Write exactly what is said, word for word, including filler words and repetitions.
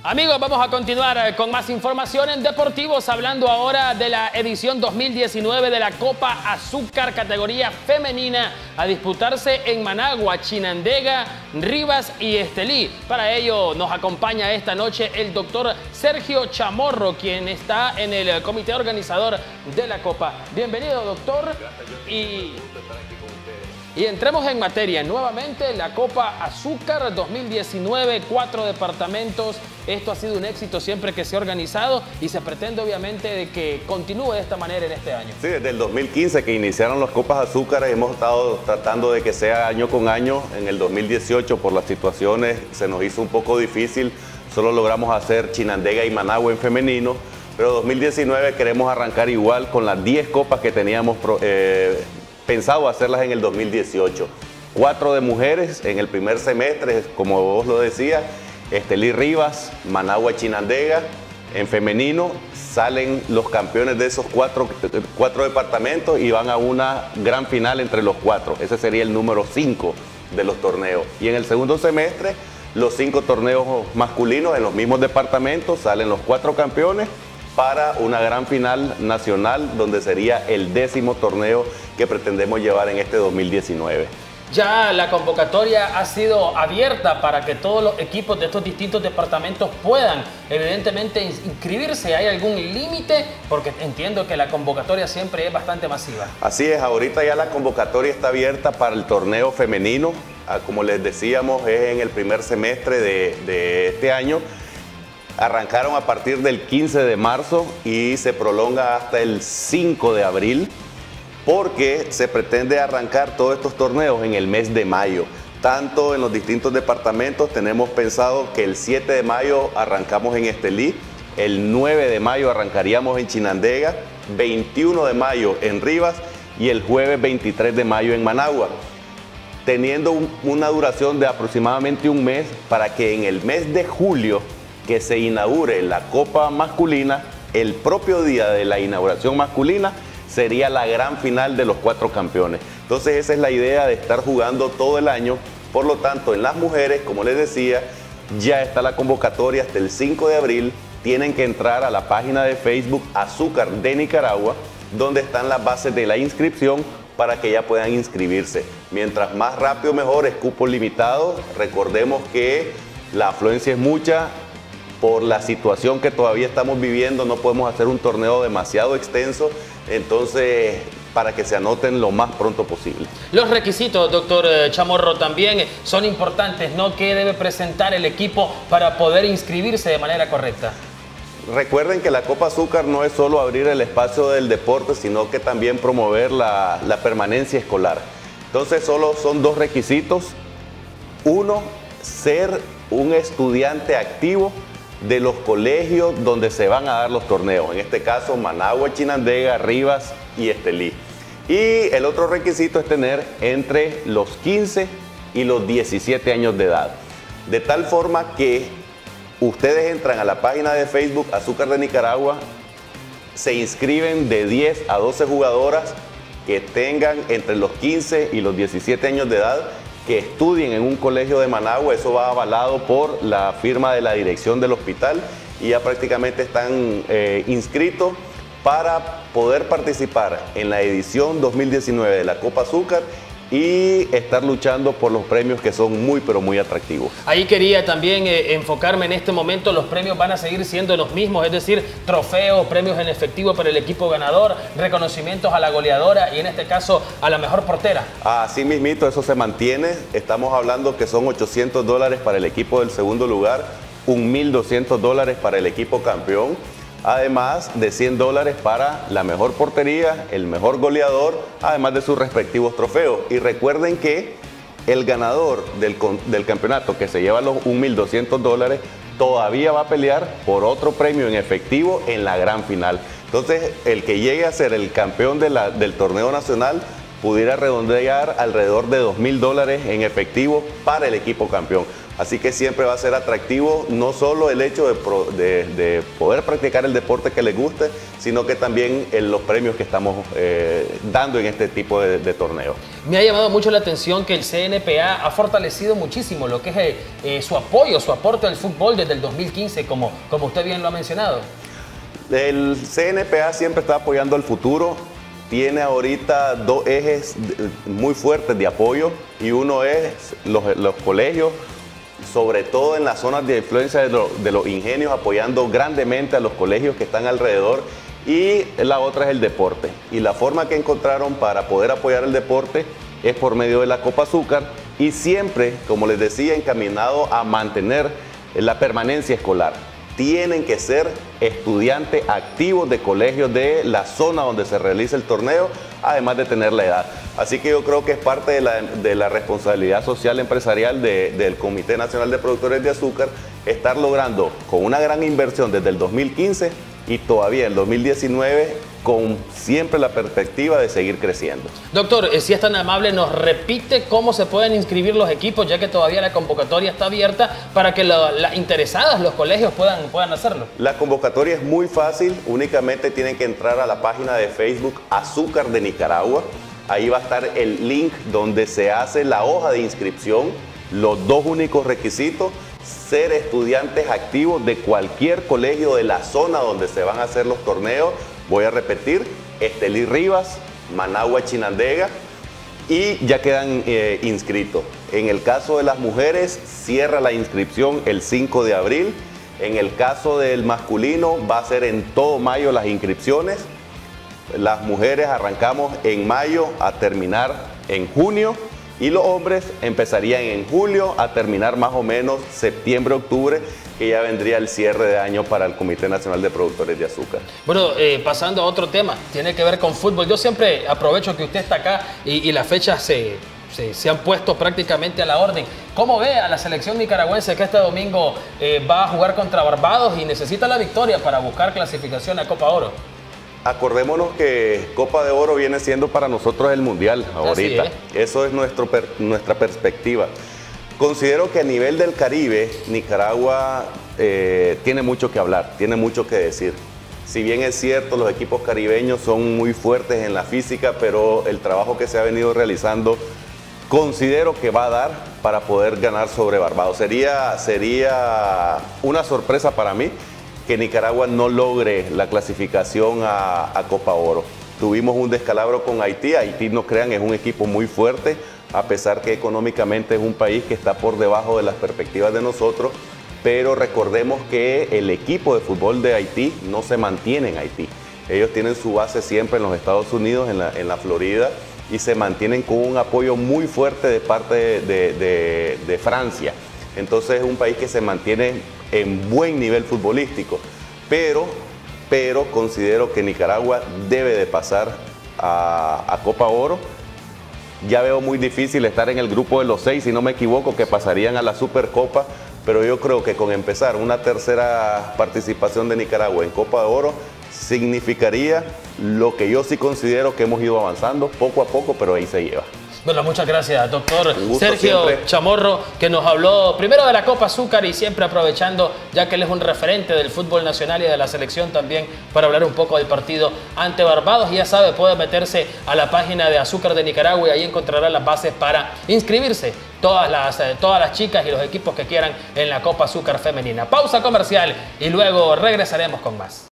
Amigos, vamos a continuar con más información en Deportivos, hablando ahora de la edición dos mil diecinueve de la Copa Azúcar categoría femenina a disputarse en Managua, Chinandega, Rivas y Estelí. Para ello nos acompaña esta noche el doctor Sergio Chamorro, quien está en el comité organizador de la Copa. Bienvenido, doctor. Gracias, y... Y entremos en materia. Nuevamente la Copa Azúcar dos mil diecinueve, cuatro departamentos. Esto ha sido un éxito siempre que se ha organizado y se pretende obviamente de que continúe de esta manera en este año. Sí, desde el dos mil quince que iniciaron las Copas Azúcar hemos estado tratando de que sea año con año. En el dos mil dieciocho por las situaciones se nos hizo un poco difícil. Solo logramos hacer Chinandega y Managua en femenino. Pero dos mil diecinueve queremos arrancar igual con las diez copas que teníamos eh, pensado hacerlas en el dos mil dieciocho. Cuatro de mujeres en el primer semestre, como vos lo decías, Estelí Rivas, Managua Chinandega. En femenino salen los campeones de esos cuatro, cuatro departamentos y van a una gran final entre los cuatro. Ese sería el número cinco de los torneos. Y en el segundo semestre, los cinco torneos masculinos en los mismos departamentos, salen los cuatro campeones para una gran final nacional, donde sería el décimo torneo que pretendemos llevar en este dos mil diecinueve. Ya la convocatoria ha sido abierta para que todos los equipos de estos distintos departamentos puedan evidentemente inscribirse. ¿Hay algún límite? Porque entiendo que la convocatoria siempre es bastante masiva. Así es, ahorita ya la convocatoria está abierta para el torneo femenino. Como les decíamos, es en el primer semestre de, de este año. Arrancaron a partir del quince de marzo y se prolonga hasta el cinco de abril, porque se pretende arrancar todos estos torneos en el mes de mayo. Tanto en los distintos departamentos tenemos pensado que el siete de mayo arrancamos en Estelí, el nueve de mayo arrancaríamos en Chinandega, veintiuno de mayo en Rivas y el jueves veintitrés de mayo en Managua, teniendo un, una duración de aproximadamente un mes para que en el mes de julio que se inaugure la Copa masculina, el propio día de la inauguración masculina sería la gran final de los cuatro campeones. Entonces esa es la idea de estar jugando todo el año. Por lo tanto, en las mujeres, como les decía, ya está la convocatoria hasta el cinco de abril. Tienen que entrar a la página de Facebook Azúcar de Nicaragua, donde están las bases de la inscripción para que ya puedan inscribirse. Mientras más rápido mejor, es cupo limitado. Recordemos que la afluencia es mucha. Por la situación que todavía estamos viviendo, no podemos hacer un torneo demasiado extenso, entonces para que se anoten lo más pronto posible. Los requisitos, doctor Chamorro, también son importantes, ¿no? ¿Qué debe presentar el equipo para poder inscribirse de manera correcta? Recuerden que la Copa Azúcar no es solo abrir el espacio del deporte, sino que también promover la, la permanencia escolar. Entonces solo son dos requisitos. Uno, ser un estudiante activo de los colegios donde se van a dar los torneos, en este caso Managua, Chinandega, Rivas y Estelí. Y el otro requisito es tener entre los quince y los diecisiete años de edad, de tal forma que ustedes entran a la página de Facebook Azúcar de Nicaragua, se inscriben de diez a doce jugadoras que tengan entre los quince y los diecisiete años de edad, que estudien en un colegio de Managua. Eso va avalado por la firma de la dirección del hospital y ya prácticamente están eh, inscritos para poder participar en la edición dos mil diecinueve de la Copa Azúcar y estar luchando por los premios, que son muy pero muy atractivos. Ahí quería también eh, enfocarme en este momento. Los premios van a seguir siendo los mismos, es decir, trofeos, premios en efectivo para el equipo ganador, reconocimientos a la goleadora y en este caso a la mejor portera. Así mismito, eso se mantiene. Estamos hablando que son ochocientos dólares para el equipo del segundo lugar, mil doscientos dólares para el equipo campeón, además de cien dólares para la mejor portería, el mejor goleador, además de sus respectivos trofeos. Y recuerden que el ganador del, del campeonato, que se lleva los mil doscientos dólares, todavía va a pelear por otro premio en efectivo en la gran final. Entonces, el que llegue a ser el campeón de la, del torneo nacional pudiera redondear alrededor de dos mil dólares en efectivo para el equipo campeón. Así que siempre va a ser atractivo no solo el hecho de, pro, de, de poder practicar el deporte que les guste, sino que también en los premios que estamos eh, dando en este tipo de, de torneos. Me ha llamado mucho la atención que el C N P A ha fortalecido muchísimo lo que es eh, eh, su apoyo, su aporte al fútbol desde el dos mil quince, como, como usted bien lo ha mencionado. El C N P A siempre está apoyando al futuro. Tiene ahorita dos ejes muy fuertes de apoyo y uno es los, los colegios, sobre todo en las zonas de influencia de, lo, de los ingenios, apoyando grandemente a los colegios que están alrededor, y la otra es el deporte. Y la forma que encontraron para poder apoyar el deporte es por medio de la Copa Azúcar y siempre, como les decía, encaminado a mantener la permanencia escolar. Tienen que ser estudiantes activos de colegios de la zona donde se realiza el torneo, además de tener la edad. Así que yo creo que es parte de la, de la responsabilidad social empresarial de, del Comité Nacional de Productores de Azúcar estar logrando con una gran inversión desde el dos mil quince y todavía en el dos mil diecinueve con siempre la perspectiva de seguir creciendo. Doctor, si es tan amable, nos repite cómo se pueden inscribir los equipos, ya que todavía la convocatoria está abierta para que las la interesadas, los colegios puedan, puedan hacerlo. La convocatoria es muy fácil, únicamente tienen que entrar a la página de Facebook Azúcar de Nicaragua. Ahí va a estar el link donde se hace la hoja de inscripción. Los dos únicos requisitos: ser estudiantes activos de cualquier colegio de la zona donde se van a hacer los torneos. Voy a repetir: Estelí Rivas, Managua, Chinandega, y ya quedan eh, inscritos. En el caso de las mujeres, cierra la inscripción el cinco de abril. En el caso del masculino, va a ser en todo mayo las inscripciones. Las mujeres arrancamos en mayo a terminar en junio, y los hombres empezarían en julio a terminar más o menos septiembre, octubre, que ya vendría el cierre de año para el Comité Nacional de Productores de Azúcar. Bueno, eh, pasando a otro tema, tiene que ver con fútbol. Yo siempre aprovecho que usted está acá y, y las fechas se, se, se han puesto prácticamente a la orden. ¿Cómo ve a la selección nicaragüense que este domingo eh, va a jugar contra Barbados y necesita la victoria para buscar clasificación a Copa Oro? Acordémonos que Copa de Oro viene siendo para nosotros el Mundial ahorita. Eso es nuestro, nuestra perspectiva. Considero que a nivel del Caribe, Nicaragua eh, tiene mucho que hablar, tiene mucho que decir. Si bien es cierto, los equipos caribeños son muy fuertes en la física, pero el trabajo que se ha venido realizando considero que va a dar para poder ganar sobre Barbados. Sería, sería una sorpresa para mí que Nicaragua no logre la clasificación a, a Copa Oro. Tuvimos un descalabro con Haití. Haití, no crean, es un equipo muy fuerte, a pesar que económicamente es un país que está por debajo de las perspectivas de nosotros, pero recordemos que el equipo de fútbol de Haití no se mantiene en Haití. Ellos tienen su base siempre en los Estados Unidos, en la, en la Florida, y se mantienen con un apoyo muy fuerte de parte de, de, de, de Francia. Entonces es un país que se mantiene en buen nivel futbolístico, pero, pero considero que Nicaragua debe de pasar a, a Copa Oro. Ya veo muy difícil estar en el grupo de los seis, si no me equivoco, que pasarían a la Supercopa, pero yo creo que con empezar una tercera participación de Nicaragua en Copa de Oro significaría lo que yo sí considero que hemos ido avanzando poco a poco, pero ahí se lleva. Bueno, muchas gracias, doctor Sergio siempre. Chamorro, que nos habló primero de la Copa Azúcar y siempre aprovechando, ya que él es un referente del fútbol nacional y de la selección también, para hablar un poco del partido ante Barbados. Y ya sabe, puede meterse a la página de Azúcar de Nicaragua y ahí encontrará las bases para inscribirse todas las, todas las chicas y los equipos que quieran en la Copa Azúcar femenina. Pausa comercial y luego regresaremos con más.